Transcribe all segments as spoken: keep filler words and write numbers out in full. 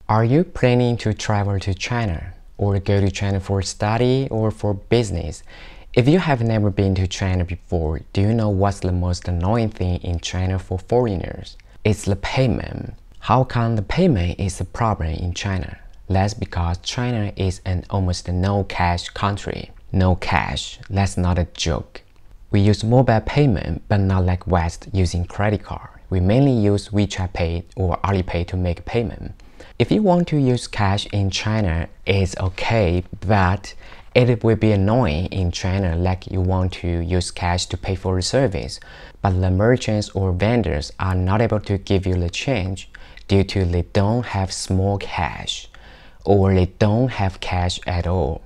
Are you planning to travel to China or go to China for study or for business? If you have never been to China before, do you know what's the most annoying thing in China for foreigners? It's the payment. How come the payment is a problem in China? That's because China is an almost no cash country. No cash, that's not a joke. We use mobile payment, but not like West using credit card. We mainly use WeChat Pay or Alipay to make payment. If you want to use cash in China, it's okay, but it will be annoying in China like you want to use cash to pay for a service, but the merchants or vendors are not able to give you the change due to they don't have small cash, or they don't have cash at all.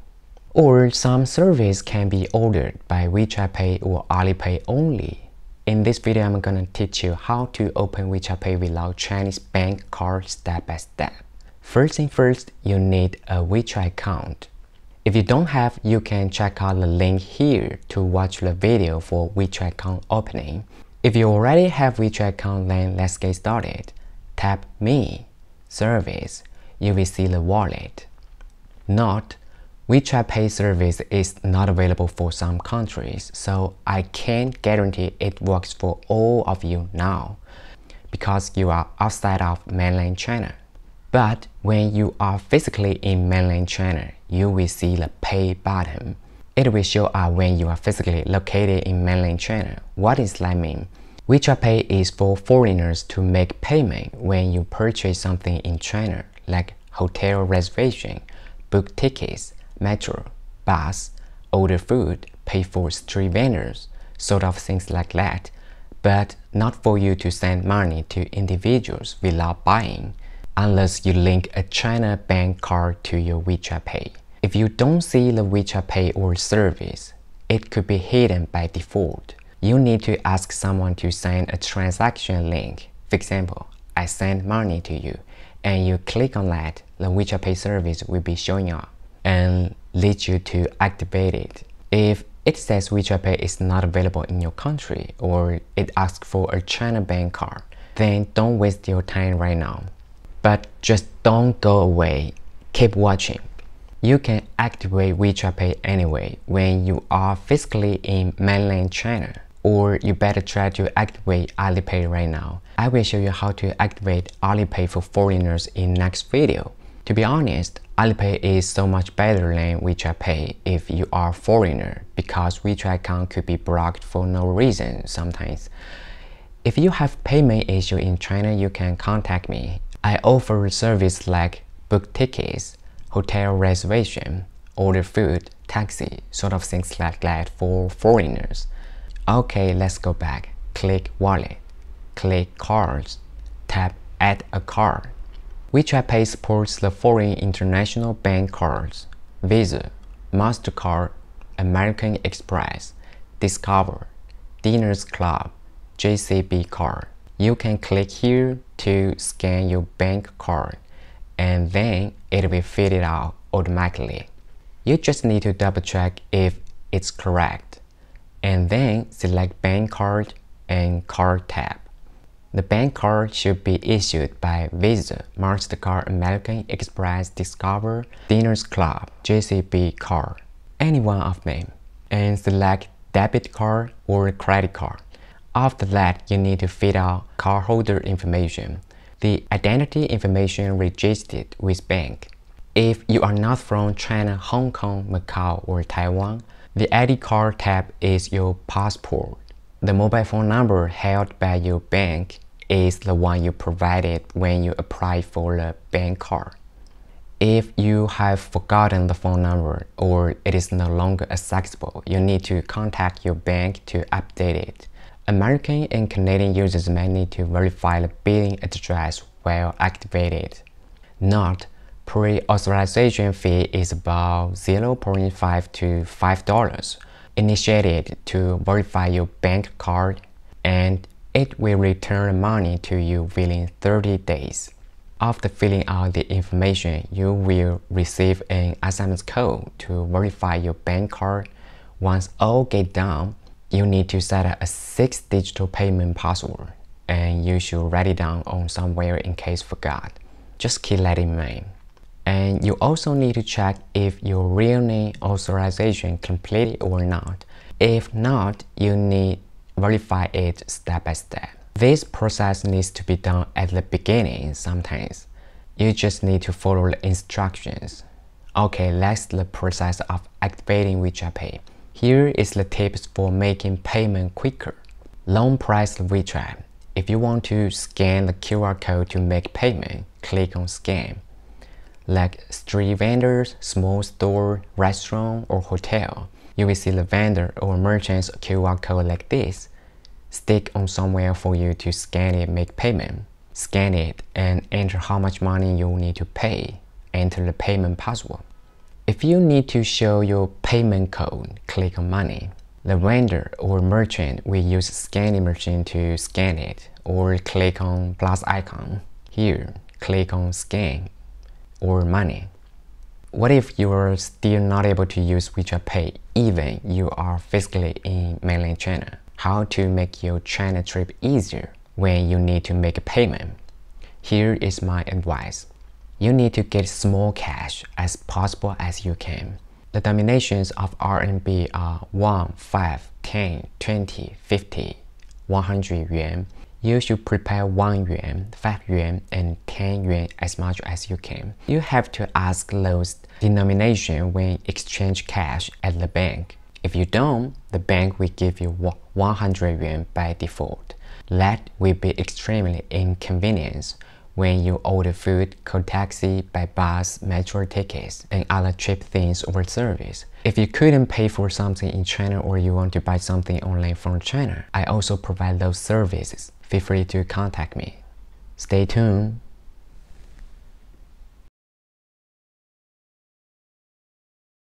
Or some service can be ordered by WeChat Pay or Alipay only. In this video, I'm gonna teach you how to open WeChat Pay without Chinese bank card step by step. First thing first, you need a WeChat account. If you don't have, you can check out the link here to watch the video for WeChat account opening. If you already have WeChat account, then let's get started. Tap Me, Service, you will see the wallet. Note, WeChat Pay service is not available for some countries, so I can't guarantee it works for all of you now because you are outside of mainland China. But when you are physically in mainland China, you will see the Pay button. It will show up when you are physically located in mainland China. What does that mean? WeChat Pay is for foreigners to make payment when you purchase something in China, like hotel reservation, book tickets, metro, bus, order food, pay for street vendors, sort of things like that, but not for you to send money to individuals without buying, unless you link a China bank card to your WeChat Pay. If you don't see the WeChat Pay or service, it could be hidden by default. You need to ask someone to send a transaction link. For example, I send money to you, and you click on that, the WeChat Pay service will be showing up and lead you to activate it. If it says WeChat Pay is not available in your country or it asks for a China bank card, then don't waste your time right now. But just don't go away. Keep watching. You can activate WeChat Pay anyway when you are physically in mainland China, or you better try to activate Alipay right now. I will show you how to activate Alipay for foreigners in next video. To be honest, Alipay is so much better than WeChat Pay if you are a foreigner because WeChat account could be blocked for no reason sometimes. If you have payment issue in China, you can contact me. I offer service like book tickets, hotel reservation, order food, taxi, sort of things like that for foreigners. Okay, let's go back. Click Wallet, click Cards, tap Add a Card. WeChat Pay supports the foreign international bank cards, Visa, MasterCard, American Express, Discover, Diners Club, J C B card. You can click here to scan your bank card, and then it will fill it out automatically. You just need to double check if it's correct, and then select Bank Card and Card tab. The bank card should be issued by Visa, MasterCard, American Express, Discover, Diners Club, J C B card, any one of them, and select debit card or credit card. After that, you need to fill out cardholder information, the identity information registered with bank. If you are not from China, Hong Kong, Macau, or Taiwan, the I D card tab is your passport. The mobile phone number held by your bank is the one you provided when you apply for the bank card. If you have forgotten the phone number or it is no longer accessible, you need to contact your bank to update it. American and Canadian users may need to verify the billing address while activated. Note, pre-authorization fee is about zero point five to five dollars. Initiated to verify your bank card, and it will return money to you within thirty days. After filling out the information, you will receive an S M S code to verify your bank card. Once all get done, you need to set up a six-digit payment password, and you should write it down on somewhere in case forgot. just keep that in mind. And you also need to check if your real name authorization completed or not. If not, you need to verify it step by step. This process needs to be done at the beginning sometimes. You just need to follow the instructions. Okay, that's the process of activating WeChat Pay. Here is the tips for making payment quicker. Low price WeChat. If you want to scan the Q R code to make payment, click on Scan. Like street vendors, small store, restaurant, or hotel, you will see the vendor or merchant's Q R code like this. Stick on somewhere for you to scan it, make payment. Scan it and enter how much money you need to pay. Enter the payment password. If you need to show your payment code, click on Money. The vendor or merchant will use scanning machine to scan it, or click on plus icon. Here, click on Scan or Money. What if you are still not able to use WeChat Pay even you are physically in mainland China? How to make your China trip easier when you need to make a payment? Here is my advice. You need to get small cash as possible as you can. The denominations of R M B are one, five, ten, twenty, fifty, one hundred yuan. You should prepare one yuan, five yuan, and ten yuan as much as you can. You have to ask those denominations when exchange cash at the bank. If you don't, the bank will give you one hundred yuan by default. That will be extremely inconvenient when you order food, call taxi, buy bus, metro tickets, and other cheap things or service. If you couldn't pay for something in China or you want to buy something online from China, I also provide those services. Feel free to contact me. Stay tuned.